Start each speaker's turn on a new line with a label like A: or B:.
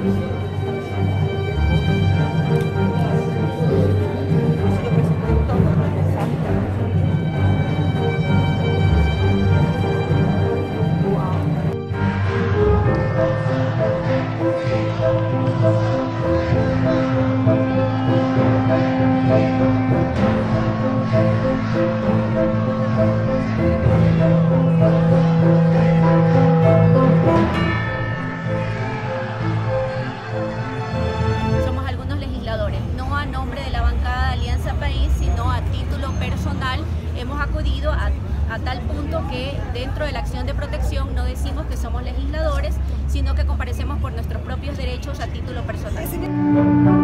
A: Somos algunos legisladores, no a nombre de la bancada de Alianza País, sino a título personal. Hemos acudido a tal punto que dentro de la acción de protección no decimos que somos legisladores, sino que comparecemos por nuestros propios derechos a título personal.